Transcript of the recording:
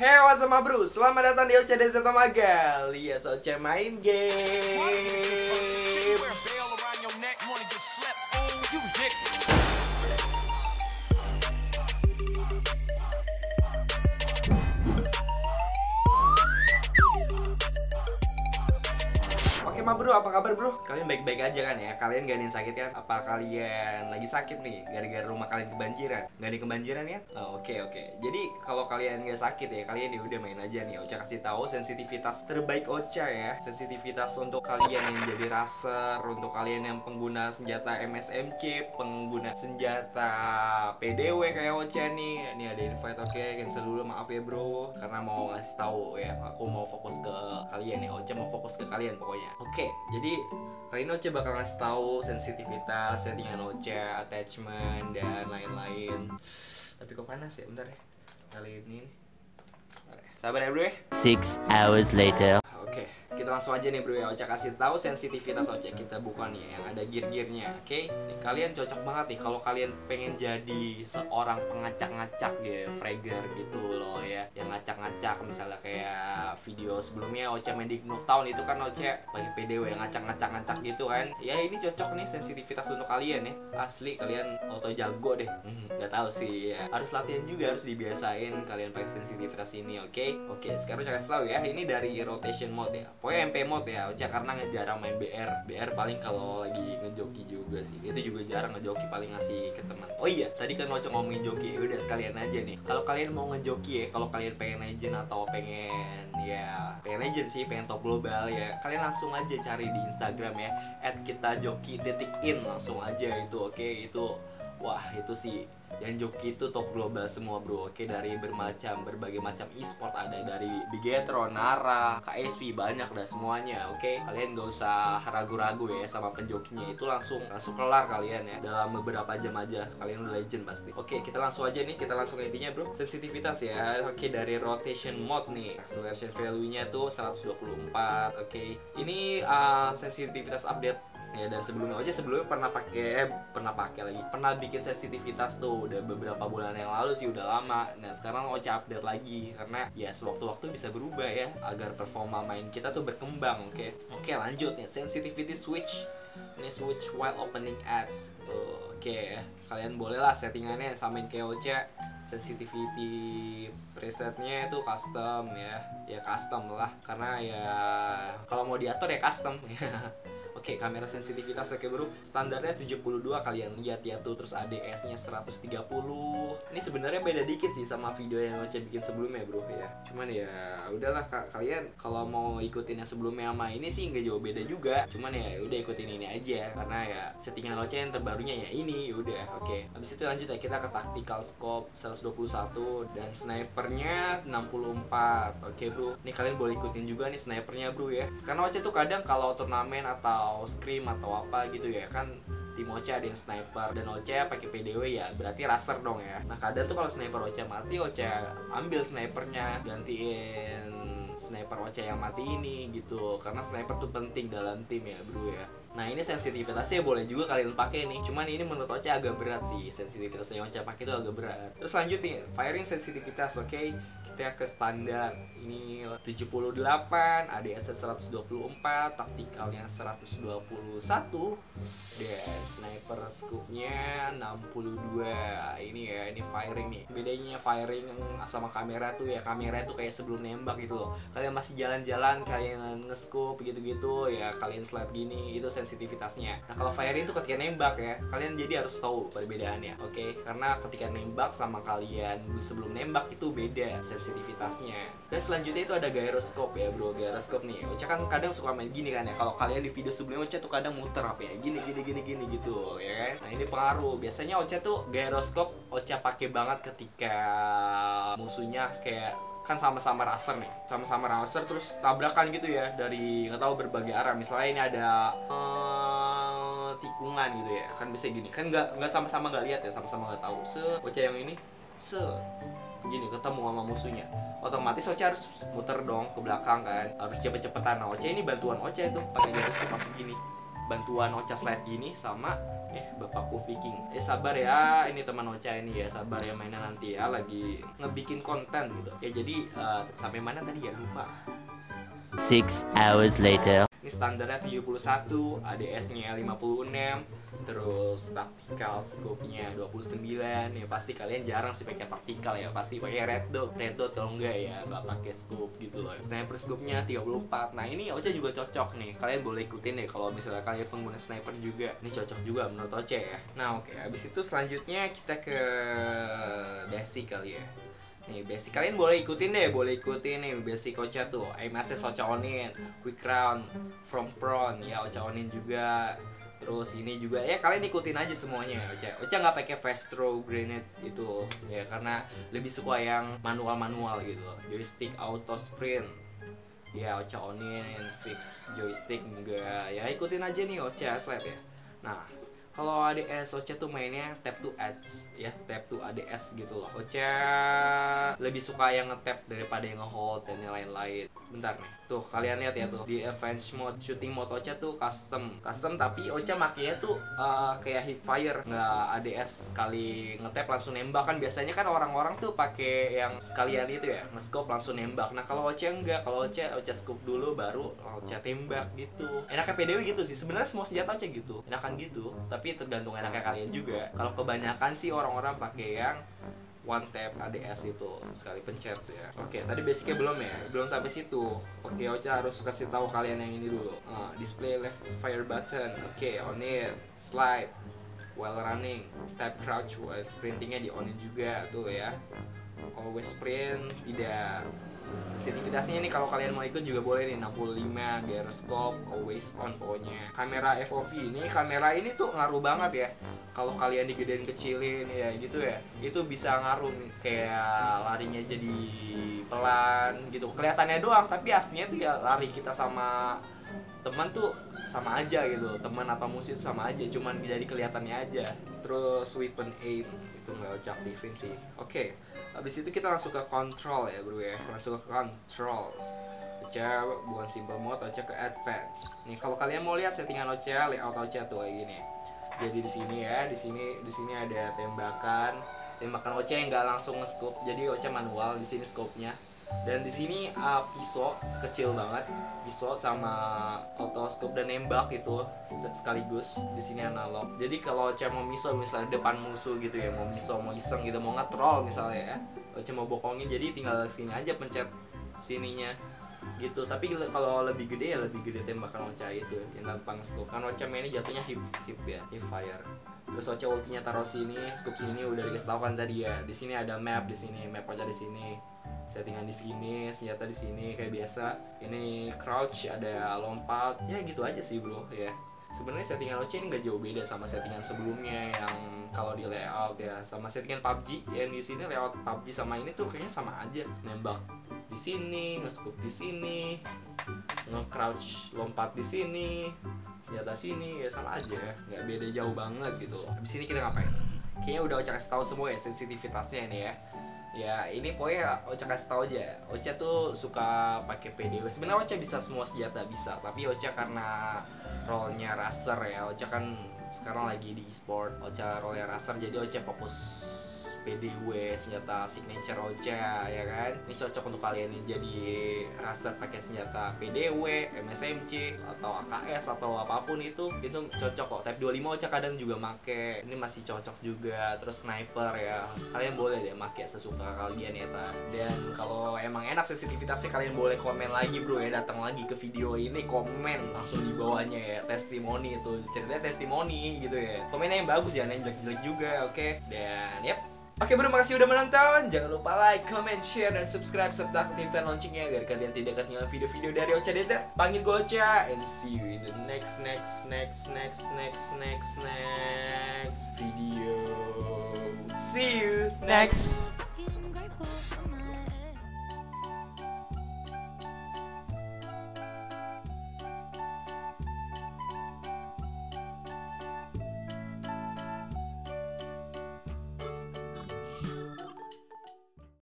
Hey, what's up bro? Selamat datang di Ocha Desa Tamaga. Lihat Ocha main game. Oke bro, apa kabar bro? Kalian baik-baik aja kan ya? Kalian gak ada yang sakit kan? Apa kalian lagi sakit nih? Gara-gara rumah kalian kebanjiran? Gak ada kebanjiran ya? Oke. Jadi kalau kalian gak sakit ya, kalian ya udah main aja nih. Ocha kasih tahu sensitivitas terbaik Ocha ya. Sensitivitas untuk kalian yang jadi raser, untuk kalian yang pengguna senjata MSMC, pengguna senjata PDW kayak Ocha nih. Ini ada invite, oke, cancel dulu, maaf ya bro. Karena mau ngasih tahu ya, aku mau fokus ke kalian ya. Ocha mau fokus ke kalian pokoknya. Oke, jadi kali ini Ocha bakal ngasih tahu sensitivitas, settingan Ocha, attachment dan lain-lain. Tapi kok panas ya, bentar ya. Kali ini sabar ya bro ya. 6 hours later. Oke, kita langsung aja nih bro ya. Ocha kasih tahu sensitivitas Ocha. Kita buka nih yang ada gear-gearnya. Oke, nih, kalian cocok banget nih kalau kalian pengen jadi seorang pengacak-ngacak ya, fragger gitu loh ya. Yang ngacak-ngacak misalnya kayak video sebelumnya Ocha main di Nuketown itu kan Ocha pakai PDW yang ngacak-ngacak gitu kan. Ya ini cocok nih sensitivitas untuk kalian ya. Asli kalian auto jago deh. Gak tahu sih ya. Harus latihan juga, harus dibiasain kalian pakai sensitivitas ini, oke? Oke, sekarang Ocha kasih tahu ya. Ini dari rotation mode ya, pokoknya MP mode ya Ocha, karena jarang main BR paling kalau lagi ngejoki juga sih, itu juga jarang ngejoki, paling ngasih ke teman. Oh iya, tadi kan Ocha ngomongin joki, udah sekalian aja nih, kalau kalian mau ngejoki ya, kalau kalian pengen legend atau pengen legend sih, pengen top global ya, kalian langsung aja cari di Instagram ya, @kitajoki_in, langsung aja itu, oke? Itu wah, itu sih yang joki itu top global semua bro, oke? Dari berbagai macam e-sport, ada dari Bigetron, Nara, KSV, banyak dah semuanya, oke? Kalian gak usah ragu-ragu ya sama penjokinya, itu langsung kelar kalian ya, dalam beberapa jam aja kalian udah legend pasti. Oke, kita langsung aja nih, kita langsung ke intinya bro. Sensitivitas ya, oke, dari rotation mode nih, acceleration value-nya tuh 124, oke? Ini sensitivitas update ya, dan sebelumnya pernah bikin sensitivitas tuh udah beberapa bulan yang lalu sih, udah lama. Nah sekarang Ocha update lagi karena ya sewaktu-waktu bisa berubah ya, agar performa main kita tuh berkembang, oke, lanjut nih, sensitivity switch. Ini switch while opening ads. Oke, kalian bolehlah settingannya samain kayak Ocha. Sensitivity presetnya itu custom ya custom lah, karena ya kalau mau diatur ya custom ya. Oke, kamera sensitivitas oke bro, standarnya 72, kalian lihat ya tuh, terus ADS-nya 130. Ini sebenarnya beda dikit sih sama video yang Ocha bikin sebelumnya bro ya. Cuman ya udahlah, kalian kalau mau ikutin yang sebelumnya sama ini sih nggak jauh beda juga. Cuman ya udah ikutin ini aja, karena ya settingan Ocha yang terbarunya ya ini, udah. Oke, habis itu lanjut ya, kita ke tactical scope 121 dan snipernya 64. Oke bro, nih kalian boleh ikutin juga nih snipernya bro ya, karena Ocha tuh kadang kalau turnamen atau scrim atau apa gitu ya kan, tim Ocha ada yang sniper dan Ocha pakai PDW ya, berarti raser dong ya. Nah kadang tuh kalau sniper Ocha mati, Ocha ambil snipernya, gantiin sniper Ocha yang mati ini gitu, karena sniper tuh penting dalam tim ya bro ya. Nah ini sensitivitasnya boleh juga kalian pakai nih, cuman ini menurut Ocha agak berat sih, sensitivitasnya yang Ocha pakai itu agak berat. Terus lanjut nih, firing sensitivitas, oke? Kita ke standar, ini 78, ADS 124, taktikalnya 121, dan sniper scope-nya 62. Ini ya, ini firing nih. Bedanya firing sama kamera tuh ya, kamera tuh kayak sebelum nembak gitu loh. Kalian masih jalan-jalan, kalian nge-scope gitu-gitu ya, kalian slap gini, itu sensitivitasnya. Nah kalau firing tuh ketika nembak ya, kalian jadi harus tahu perbedaannya, oke? Karena ketika nembak sama kalian sebelum nembak itu beda sensitivitasnya. Dan selanjutnya itu ada gyroscope ya bro, gyroscope nih. Ocha kan kadang suka main gini kan ya, kalau kalian di video sebelumnya Ocha tuh kadang muter apa ya, gini gitu ya kan. Nah ini pengaruh, biasanya Ocha tuh gyroscope Ocha pakai banget ketika musuhnya kayak kan sama-sama raser nih, sama-sama raser terus tabrakan gitu ya, dari nggak tahu berbagai arah. Misalnya ini ada tikungan gitu ya, kan bisa gini, kan nggak sama-sama nggak lihat ya, sama-sama nggak tahu. Ocha yang ini gini ketemu sama musuhnya, otomatis Ocha harus muter dong ke belakang kan, harus cepet-cepetan. Nah Ocha ini bantuan Ocha itu pakai gyroscope pakai gini. bantuan Ocha slide gini sama bapakku Viking. Sabar ya, ini teman Ocha ini ya, sabar ya mainnya nanti ya, lagi ngebikin konten gitu. Ya jadi sampai mana tadi ya, lupa. 6 hours later. Ini standarnya 71, ADS-nya 56, terus taktikal scope-nya 29. Ya pasti kalian jarang sih pakai taktikal ya, pasti pakai red dot kalau enggak ya nggak pakai scope gitu loh. Sniper scope-nya 34. Nah ini Ocha juga cocok nih, kalian boleh ikutin deh kalau misalnya kalian pengguna sniper juga. Ini cocok juga menurut Ocha ya. Nah oke, habis itu selanjutnya kita ke basic kali ya. Nih basic kalian boleh ikutin nih basic Ocha tuh. Aim assist Ocha onin, quick round, from prone ya Ocha onin juga. Terus ini juga ya kalian ikutin aja semuanya Ocha. Ocha nggak pakai fast throw grenade itu ya karena lebih suka yang manual gitu. Joystick auto sprint ya Ocha onin, fix joystick enggak ya, ikutin aja nih Ocha slide ya. Nah kalau ADS Ocha tuh mainnya tap to ads ya, tap to ADS gitu loh. Ocha lebih suka yang nge-tap daripada yang nge-hold dan yang lain-lain. Bentar nih, tuh kalian lihat ya tuh di advanced mode, shooting mode Ocha tuh custom tapi Ocha makanya tuh kayak hip fire, nggak ADS sekali nge-tap langsung nembak kan. Biasanya kan orang-orang tuh pakai yang sekalian itu ya, nge-scope langsung nembak. Nah kalau Ocha enggak, kalau Ocha scope dulu baru Ocha tembak gitu. Enaknya PDW gitu sih, sebenarnya semua senjata Ocha gitu, enakan gitu. Tapi tergantung enaknya kalian juga. Kalau kebanyakan sih orang-orang pakai yang one tap ADS itu sekali pencet ya. Oke, tadi basicnya belum ya, belum sampai situ. Oke, Ocha harus kasih tahu kalian yang ini dulu. Display left fire button. Oke, on it, slide while running, tap crouch while sprintingnya di onin juga tuh ya. Always sprint, tidak. Sensitivitasnya nih kalau kalian mau ikut juga boleh nih, 65 gyroscope, always on pokoknya. Kamera FOV ini, kamera ini tuh ngaruh banget ya. Kalau kalian digedein kecilin ya gitu ya, itu bisa ngaruh nih, kayak larinya jadi pelan gitu. Kelihatannya doang, tapi aslinya tuh ya lari kita sama teman tuh sama aja gitu, teman atau musuh itu sama aja, cuman dari kelihatannya aja. Terus weapon aim itu nggak Ocha aktifin sih. Oke, habis itu kita langsung ke control ya bro ya, langsung ke control. Ocha bukan simple mode, Ocha ke advance. Nih kalau kalian mau lihat settingan Ocha, layout Ocha tuh kayak gini. Jadi di sini ya, di sini ada tembakan Ocha yang nggak langsung nge-scope, jadi Ocha manual di sini scope-nya. Dan di sini pisau kecil banget, pisau sama otoscope dan nembak itu sekaligus. Di sini analog. Jadi kalau Ocha mau miso misalnya depan musuh gitu ya, mau miso, mau iseng gitu, mau nge-troll misalnya ya, Ocha mau bokongin, jadi tinggal sini aja pencet sininya gitu. Tapi kalau lebih gede ya lebih gede tembakan Ocha itu yang tanpa nge-scope. Kan Ocha mainnya jatuhnya hip ya, hip fire. Terus Ocha ultinya taruh sini, scope sini udah dikasih tahu kan tadi ya. Di sini ada map, di sini map Ocha di sini. Settingan di sini, senjata di sini kayak biasa. Ini crouch, ada lompat. Ya gitu aja sih bro ya. Sebenarnya settingan Ocha ini nggak jauh beda sama settingan sebelumnya yang kalau di layout ya, sama settingan PUBG yang di sini. Layout PUBG sama ini tuh kayaknya sama aja. Nembak di sini, nge-scope di sini, nge-crouch lompat di sini, senjata sini, ya sama aja, nggak beda jauh banget gitu loh. Habis ini kita ngapain? Kayaknya udah Ocha kasih tahu semua ya sensitivitasnya ini ya. Ya ini pokoknya Ocha kasih tahu aja. Ocha tuh suka pakai PDW. Sebenarnya Ocha bisa semua senjata bisa, tapi Ocha karena role-nya racer ya. Ocha kan sekarang lagi di e-sport. Ocha role-nya racer, jadi Ocha fokus PDW, senjata signature Ocha ya kan. Ini cocok untuk kalian nih jadi racer pakai senjata PDW, MSMC atau AKS atau apapun itu cocok kok. Type 25 Ocha kadang juga make. Ini masih cocok juga. Terus sniper ya. Kalian boleh deh make sesuka kalian ya ta. Dan kalau emang enak sensitivitasnya kalian boleh komen lagi bro ya, datang lagi ke video ini, komen langsung di bawahnya ya, testimoni itu. Ceritanya testimoni gitu ya. Komennya yang bagus ya, yang jelek-jelek juga, oke. Dan yep. Oke bro, makasih udah menonton. Jangan lupa like, comment, share, dan subscribe serta aktifkan loncengnya agar kalian tidak ketinggalan video-video dari Ocha DZ. Panggil gue Ocha, and see you in the next video. See you next